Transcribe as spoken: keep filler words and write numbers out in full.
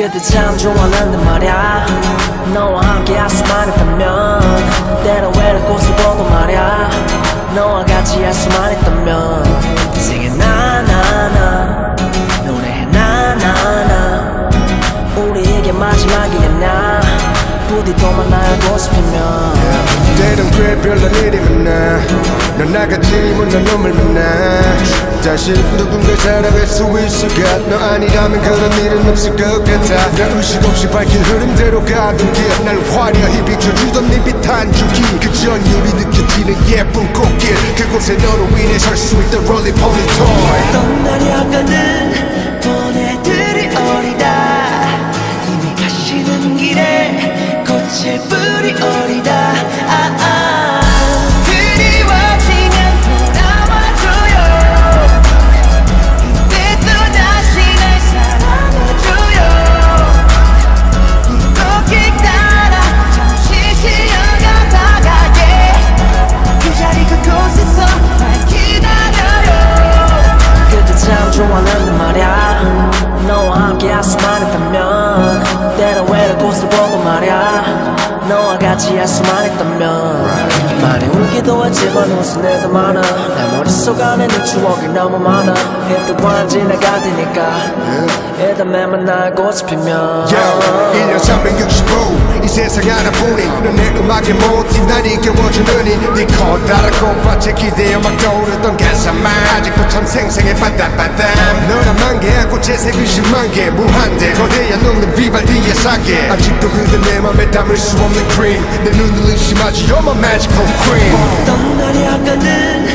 그때 참 좋았는데 말야 너와 함께 할 수만 있다면 때론 외로운 곳을 보도 말야 너와 같이 할 수만 있다면 Sing it 나나나 노래해 나나나 우리에게 마지막이겠나 부디 또 만나고 싶으면 때론 꽤 별난 일이 많아 넌 나같이 못난 놈을 만나 다시 누군가 사랑할 수 있을까 너 아니라면 그런 일은 없을 것 같아 난 의식 없이 밝힌 흐름대로 가던 길 날 화려히 비춰주던 네 빛 한 줄기 그 전율이 느껴지는 예쁜 꽃길 그곳에 너로 인해 설 수 있던 롤리 폴리 토이 어떤 날이 아까는 보내들이 어리다 이미 가시는 길에 꽃의 뿌리 어리다 아, 아. 그리워지면 돌아와줘요 이때 또다시 날 사랑해줘요 이 꽃길 따라 잠시 쉬어가다가게 그 자리 그곳에서 날 기다려요 그때 참 좋았는데 말야 너와 함께 할 수만 있다면 때론 외로운 곳을 보고 말야 너와 같이 할 수만 있다면 많이 울기도 했지만 웃은 애도 많아 내 머릿속 안에 네 추억이 너무 많아 이때 완 지나갈 테니까 일단 매만 나고 싶으면 일 년 삼백육십오 이 세상 하나뿐인 넌 내 음악의 모티브 날 이겨워주느니 네 커다란 꽃밭에 기대어 막 떠오르던 가사만 아직도 참 생생해 빠담빠담 너란 만개야 꽃의 색은 십만 개 무한대 거대한 녹는 비발디의 사계 아직도 그대 내 맘에 담을 수 없는 cream 내 눈을 의심하지 You're my magical queen 어떤 날이 아까는